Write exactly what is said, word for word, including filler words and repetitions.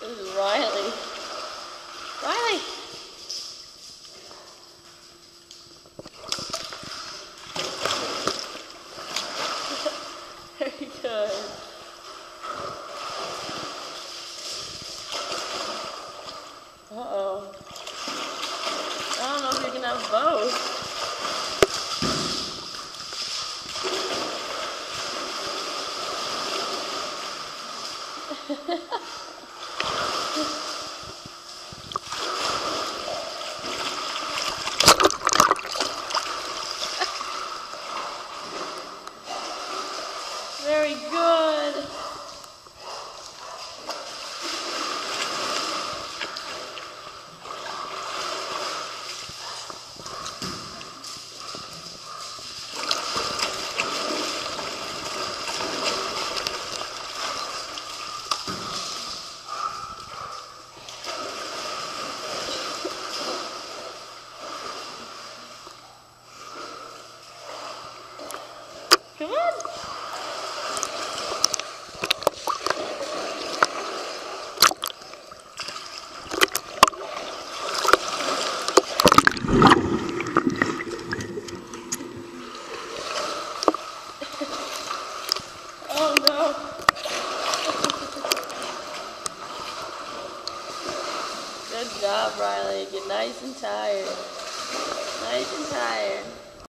This is Riley. Riley! Very good. Uh-oh. I don't know if you can have both. Very good. Come on. Oh no. Good job, Riley. Get nice and tired. Nice and tired.